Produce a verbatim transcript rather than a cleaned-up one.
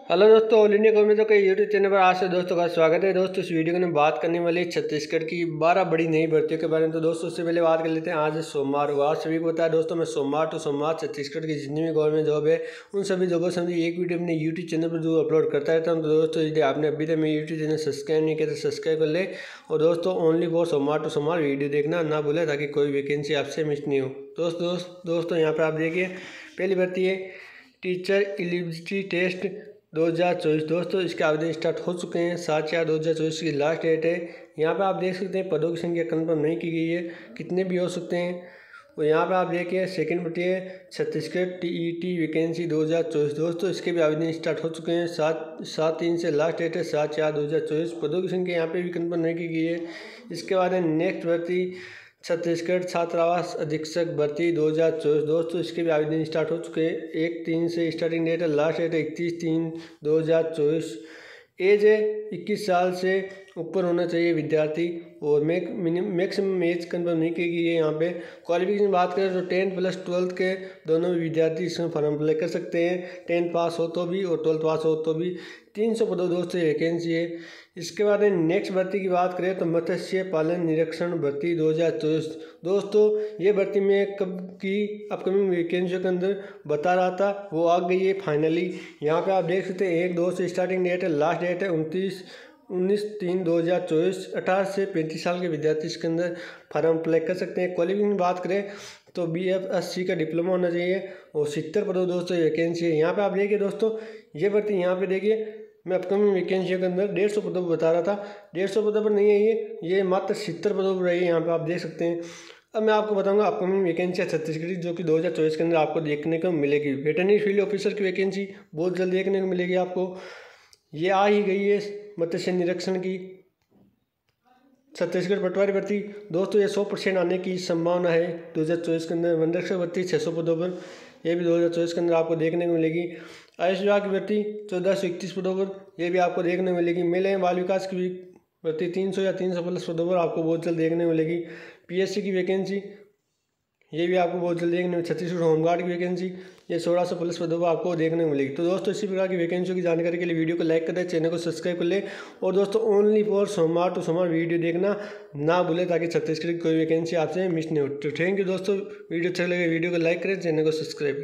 Hello दोस्तों, all India government के YouTube channel पर आज से दोस्तों का स्वागत है। दोस्तों इस वीडियो में बात करने वाली छत्तीसगढ़ की बारह बड़ी नई भर्तियों के बारे में। तो दोस्तों उससे पहले बात कर लेते हैं, आज सोमवार हुआ, सभी को पता है दोस्तों, मैं सोमवार टू सोमवार छत्तीसगढ़ की जितनी भी गवर्नमेंट जॉब है उन सभी जॉबों से एक वीडियो अपने यूट्यूब चैनल पर जो अपलोड करता रहता हूँ। तो दोस्तों यदि आपने अभी तक मेरे यूट्यूब चैनल सब्सक्राइब नहीं किया तो सब्सक्राइब कर ले, और दोस्तों ओनली फॉर सोमवार टू सोमवार वीडियो देखना ना भूलें ताकि कोई वैकेंसी आपसे मिस नहीं हो। दोस्त दोस्त दोस्तों यहाँ पर आप देखिए, पहली भर्ती है टीचर एलिजिबिलिटी टेस्ट दो हज़ार चौबीस। दोस्तों इसके आवेदन स्टार्ट हो चुके हैं, सात चार दो हज़ार चौबीस की लास्ट डेट है। यहाँ पे आप देख सकते हैं पदों की संख्या कंफर्म नहीं की गई है, कितने भी हो सकते हैं। और यहाँ पे आप देखिए सेकंड भर्ती है छत्तीसगढ़ टीईटी वैकेंसी दो हज़ार चौबीस। दोस्तों इसके भी आवेदन स्टार्ट हो चुके हैं, सात सात तीन से लास्ट डेट है, सात चार दो हज़ार चौबीस। पदों की संख्या यहाँ पे भी कंफर्म नहीं की गई है। इसके बाद है नेक्स्ट भर्ती छत्तीसगढ़ छात्रावास अधीक्षक भर्ती दो हज़ार चौबीस। दोस्तों इसके भी आवेदन स्टार्ट हो चुके हैं, एक तीन से स्टार्टिंग डेट है, लास्ट डेट है इकतीस तीन दो हज़ार चौबीस। एज है इक्कीस साल से ऊपर होना चाहिए विद्यार्थी, और मैक मैक्सिमम एज कंफर्म नहीं की गई है। यहाँ पे क्वालिफिकेशन बात करें तो टेंथ प्लस ट्वेल्थ के दोनों भी विद्यार्थी इसमें फॉर्म अप्लाई कर सकते हैं, टेंथ पास हो तो भी और ट्वेल्थ पास हो तो भी। तीन सौ पदों दोस्तों वैकेंसी है। इसके बाद नेक्स्ट भर्ती की बात करें तो मत्स्य पालन निरीक्षण भर्ती दो हज़ार चौबीस। दोस्तों ये भर्ती में कब की अपकमिंग वैकेंसियों के अंदर बता रहा था, वो आ गई है फाइनली। यहाँ पे आप देख सकते हैं एक दो से स्टार्टिंग डेट है, लास्ट डेट है उनतीस उन्नीस तीन दो हज़ार चौबीस। अठारह से पैंतीस साल के विद्यार्थी इसके अंदर फार्म अप्लाई कर सकते हैं। क्वालिफिकेशन बात करें तो बी एफ एस सी का डिप्लोमा होना चाहिए, और सत्तर पदों दोस्तों वैकेंसी है। यहाँ पे आप देखिए दोस्तों ये भर्ती यहाँ पे देखिए मैं अपकमिंग वैकेंसियों के अंदर डेढ़ सौ पदों पर बता रहा था, डेढ़ सौ पदों पर नहीं है ये ये मात्र सत्तर पदों पर रही है। यहाँ पे आप देख सकते हैं। अब मैं आपको बताऊंगा अपकमिंग वैकेंसी छत्तीसगढ़ जो कि दो हज़ार चौबीस के अंदर आपको देखने को मिलेगी। वेटरनरी फील्ड ऑफिसर की वैकेंसी बहुत जल्द देखने को मिलेगी आपको, ये आ ही गई है मत्स्य निरीक्षण की। छत्तीसगढ़ पटवारी भर्ती दोस्तों ये सौ परसेंट आने की संभावना है दो हज़ार चौबीस के अंदर। वनरक्षक भर्ती छः सौ पदों पर, यह भी दो हज़ार चौबीस के अंदर आपको देखने को मिलेगी। आयुष विभाग की भर्ती चौदह सौ इकतीस पदों पर, यह भी आपको देखने को मिलेगी। महिला एवं बाल विकास की भी भर्ती तीन सौ या तीन सौ प्लस पदों पर आपको बहुत जल्द देखने को मिलेगी। पीएससी की वैकेंसी ये भी आपको बहुत जल्द देखने में। छत्तीसगढ़ होमगार्ड की वैकेंसी ये सोलह सौ प्लस पदों पर आपको देखने को मिलेगी। तो दोस्तों इसी प्रकार की वैकेंसियों की जानकारी के लिए वीडियो को लाइक कर दें, चैनल को सब्सक्राइब कर ले, और दोस्तों ओनली फॉर सोमवार टू सोमवार वीडियो देखना ना भूलें ताकि छत्तीसगढ़ की कोई वैकेंसी आपसे मिस नहीं हो। तो थैंक यू दोस्तों, वीडियो अच्छा लगे वीडियो को लाइक करें, चैनल को सब्सक्राइब करें।